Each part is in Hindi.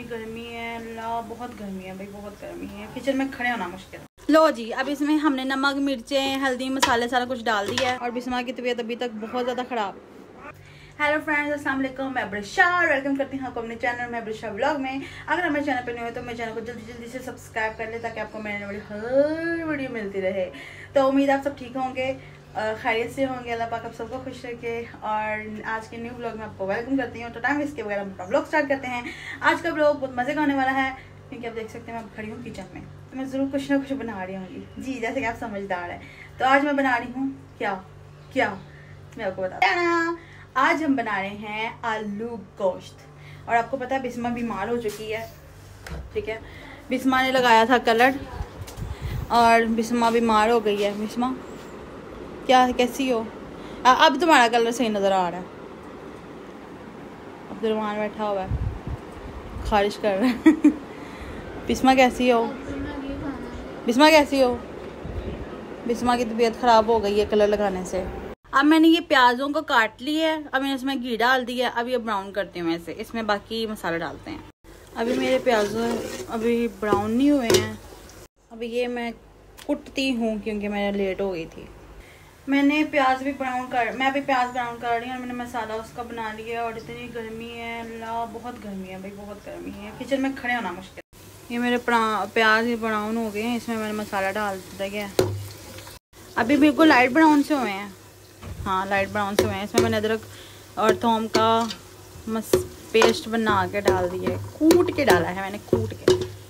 गर्मी है ला, बहुत गर्मी है भाई, बहुत गर्मी है। किचन में खड़े होना मुश्किल है। लो जी, अब इसमें हमने नमक, मिर्चें, हल्दी, मसाले सारा कुछ डाल दिया है और बिस्मा की तबीयत अभी तक बहुत ज़्यादा ख़राब है। हेलो फ्रेंड्स, अस्सलाम वालेकुम, मैं ब्रिशा वेलकम करती हूँ आपको अपने चैनल में ब्रिशा व्लॉग में। अगर हमारे चैनल पर नहीं हो तो मेरे चैनल को जल्दी जल्दी से सब्सक्राइब कर ले ताकि आपको मेरे वाली हर वीडियो मिलती रहे। तो उम्मीद आप सब ठीक होंगे, खैरियत से होंगे, अल्लाह पाक आप सबको खुश रखे। और आज के न्यू व्लॉग में आपको वेलकम करती हूँ। तो टाइम इसके वगैरह हम अपना व्लॉग स्टार्ट करते हैं। आज का व्लॉग बहुत मज़े का होने वाला है क्योंकि आप देख सकते हैं मैं खड़ी हूँ किचन में, तो मैं ज़रूर कुछ ना कुछ बना रही होंगी जी, जैसे कि आप समझदार हैं। तो आज मैं बना रही हूँ क्या मैं आपको बता, आज हम बना रहे हैं आलू गोश्त। और आपको पता है बिस्मा बीमार हो चुकी है, ठीक है। बिस्मा ने लगाया था कलर और बिस्मा बीमार हो गई है। बिस्मा क्या, कैसी हो? अब तुम्हारा कलर सही नज़र आ रहा है। अब्दुलरहमान बैठा हुआ है, खारिश कर रहा है। बिस्मा कैसी हो? बिस्मा कैसी हो? बिस्मा की तबीयत ख़राब हो गई है कलर लगाने से। अब मैंने ये प्याज़ों को काट लिया है, अब मैंने इसमें घी डाल दिया। अब ये ब्राउन करती हूँ ऐसे, इसमें बाकी मसाला डालते हैं। अभी मेरे प्याज अभी ब्राउन नहीं हुए हैं, अभी ये मैं कुटती हूँ क्योंकि मैं लेट हो गई थी। मैंने प्याज भी ब्राउन कर, मैं अभी प्याज ब्राउन कर रही हूँ और मैंने मसाला उसका बना लिया। और इतनी गर्मी है ला, बहुत गर्मी है भाई, बहुत गर्मी है। किचन में खड़े होना मुश्किल। ये मेरे प्याज ब्राउन हो गए हैं, इसमें मैंने मसाला डाल दिया। अभी बिल्कुल लाइट ब्राउन से हुए हैं, हाँ लाइट ब्राउन से हुए हैं। इसमें मैंने अदरक और थोम का पेस्ट बना के डाल दिया है, कूट के डाला है मैंने, कूट के।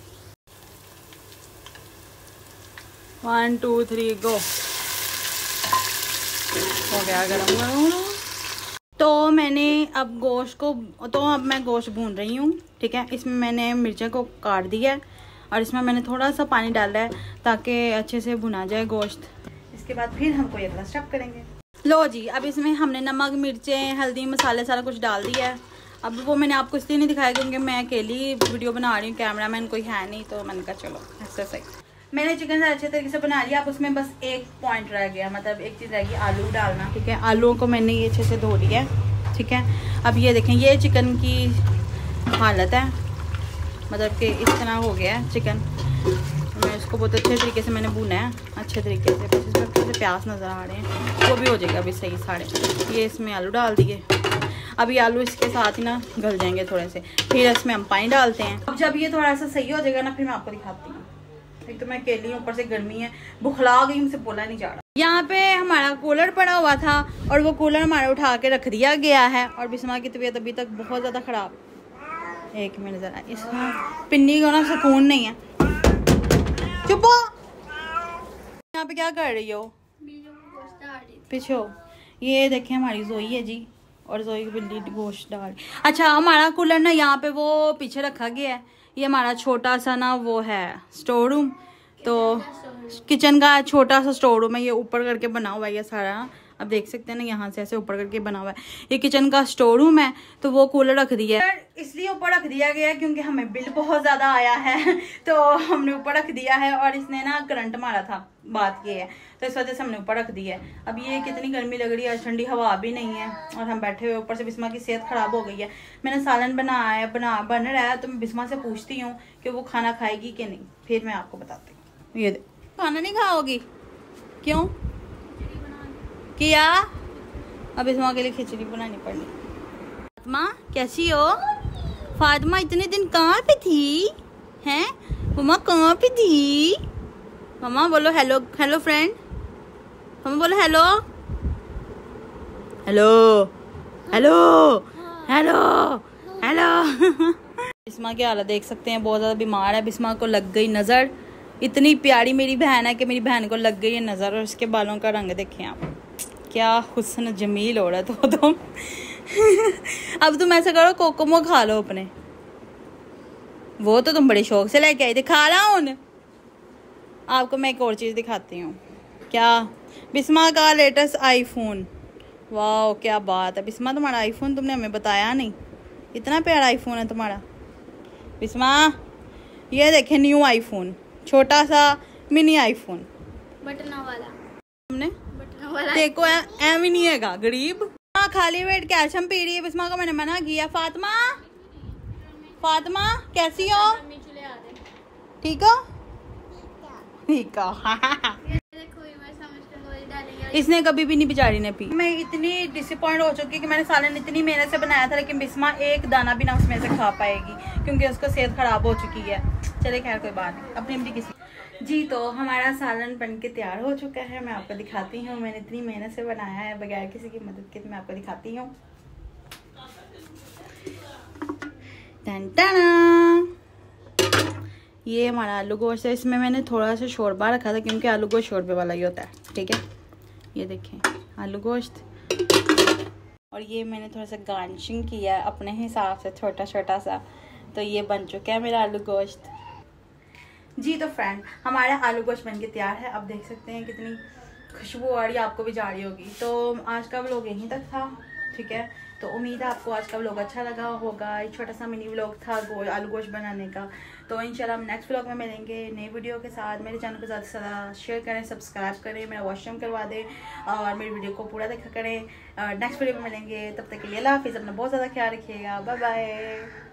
1 2 3 गो। हो गया गरम। तो मैंने अब गोश्त को, तो अब मैं गोश्त भून रही हूँ, ठीक है। इसमें मैंने मिर्चें को काट दिया है और इसमें मैंने थोड़ा सा पानी डाला है ताकि अच्छे से भुना जाए गोश्त। इसके बाद फिर हम कोई अगला स्टेप करेंगे। लो जी, अब इसमें हमने नमक, मिर्चें, हल्दी, मसाले सारा कुछ डाल दिया है। अब वो मैंने आपको इसलिए नहीं दिखाया क्योंकि मैं अकेली वीडियो बना रही हूँ, कैमरामैन कोई है नहीं, तो मैंने कहा चलो ऐसा सही। मैंने चिकन से अच्छे तरीके से बना लिया। अब उसमें बस एक पॉइंट रह गया, मतलब एक चीज़ रह गई, आलू डालना, ठीक है। आलूओं को मैंने ये अच्छे से धो लिया है, ठीक है। अब ये देखें, ये चिकन की हालत है, मतलब कि इस तरह हो गया है चिकन। मैं इसको बहुत अच्छे तरीके से मैंने भुना है, अच्छे तरीके से। बस इसमें थोड़े से प्याज नज़र आ रहे हैं, वो भी हो जाएगा अभी सही सारे। ये इसमें आलू डाल दिए। अभी आलू इसके साथ ही ना गल जाएंगे थोड़े से, फिर इसमें हम पानी डालते हैं। अब जब ये थोड़ा सा सही हो जाएगा ना, फिर मैं आपको दिखाती हूँ। एक तो मैं अकेली हूँ, ऊपर से गर्मी है, बुखला गई, मुझसे बोला नहीं जा रहा। यहाँ पे हमारा कूलर पड़ा हुआ था और वो कूलर हमारा उठा के रख दिया गया है और बिस्मा की तबीयत अभी तक बहुत ज़्यादा ख़राब है। एक मिनट ज़रा, इसमें पिन्नी को ना सुकून नहीं है। चुप हो। यहाँ पे क्या कर रही हो? पीछे हो। ये देखें हमारी जोई है जी, और जोई की बिल्ली गोश्त डाल। अच्छा, हमारा कूलर ना यहाँ पे वो पीछे रखा गया है। ये हमारा छोटा सा ना वो है स्टोर रूम, तो किचन का छोटा सा स्टोर रूम है। ये ऊपर करके बना हुआ है ये सारा, अब देख सकते हैं ना, यहाँ से ऐसे ऊपर करके बना हुआ है। ये किचन का स्टोर रूम है, तो वो कूलर रख दिया है। इसलिए ऊपर रख दिया गया है क्योंकि हमें बिल बहुत ज़्यादा आया है, तो हमने ऊपर रख दिया है। और इसने ना करंट मारा था, बात ये है, तो इस वजह से हमने ऊपर रख दिया है। अब ये कितनी गर्मी लग रही है, ठंडी हवा भी नहीं है और हम बैठे हुए, ऊपर से बिस्मा की सेहत ख़राब हो गई है। मैंने सालन बनाया बन रहा है, तो मैं बिस्मा से पूछती हूँ कि वो खाना खाएगी कि नहीं, फिर मैं आपको बताती हूँ। ये खाना नहीं खाओगी? क्यों किया? अब बिस्मा के लिए खिचड़ी बनानी पड़ी। फातिमा कैसी हो? फातिमा इतने दिन कहाँ पे थी हैं? मम्मा कहाँ पे थी? मम्मा बोलो हेलो, हेलो फ्रेंड, मम्मा बोलो hello, hello hello hello hello. Bisma की हालत देख सकते हैं, बहुत ज़्यादा बीमार है। बिस्मा को लग गई नज़र, इतनी प्यारी मेरी बहन है कि मेरी बहन को लग गई है नज़र। और उसके बालों का रंग देखें आप, क्या हुस्न जमील हो रहा है। तो तुम अब तुम ऐसा करो, कोकोमो खा लो अपने, वो तो तुम बड़े शौक से लेके आई थे, खा रहा हूँ। आपको मैं एक और चीज़ दिखाती हूँ। क्या? बिस्मा का लेटेस्ट आईफोन। वाह क्या बात है बिस्मा, तुम्हारा आईफोन तुमने हमें बताया नहीं, इतना प्यारा आईफोन है तुम्हारा। बिस्मा ये देखें, न्यू आईफोन, छोटा सा मिनी आईफोन, बटना वाला। हमने बटना वाला देखो, एम ही नहीं है गरीब। खाली वेट कैल्शियम पी रही है। बिस्मा को मैंने मना किया। फातिमा फातिमा कैसी हो? ठीक हो? ठीक हो। इसने कभी भी नहीं बेचारी ने पी। मैं इतनी डिसअपॉइंट हो चुकी कि मैंने सालन इतनी मेहनत से बनाया था, लेकिन बिस्मा एक दाना भी ना उसमें से खा पाएगी क्योंकि उसका सेहत खराब हो चुकी है। चले खैर कोई बात नहीं, अपनी अपनी किसी। जी तो हमारा सालन बन के तैयार हो चुका है। मैं आपको दिखाती हूँ, मैंने इतनी मेहनत से बनाया है बगैर किसी की मदद के। मैं आपको दिखाती हूँ। ये हमारा आलू गोश्त है। इसमें मैंने थोड़ा सा शोरबा रखा था क्योंकि आलू गोश्त शोरबे वाला ही होता है। ठीक है, ये देखें आलू गोश्त। और ये मैंने थोड़ा सा गार्निशिंग किया अपने हिसाब से, छोटा छोटा सा। तो ये बन चुका है मेरा आलू गोश्त। जी तो फ्रेंड, हमारा आलू गोश्त बन के तैयार है। आप देख सकते हैं कितनी खुशबू आ रही है, आपको भी जा रही होगी। तो आज का व्लॉग यहीं तक था। ठीक है, तो उम्मीद है आपको आज का व्लॉग अच्छा लगा होगा। एक छोटा सा मिनी व्लॉग था आलू गोश्त बनाने का। तो इंशाल्लाह हम नेक्स्ट व्लॉग में मिलेंगे नई वीडियो के साथ। मेरे चैनल को ज़्यादा से ज़्यादा शेयर करें, सब्सक्राइब करें, मेरा वॉशरूम करवा दें और मेरी वीडियो को पूरा देखा करें। नेक्स्ट वीडियो में मिलेंगे, तब तक के लिए अल्लाह हाफिज़। अपना बहुत ज़्यादा ख्याल रखिएगा। Bye bye.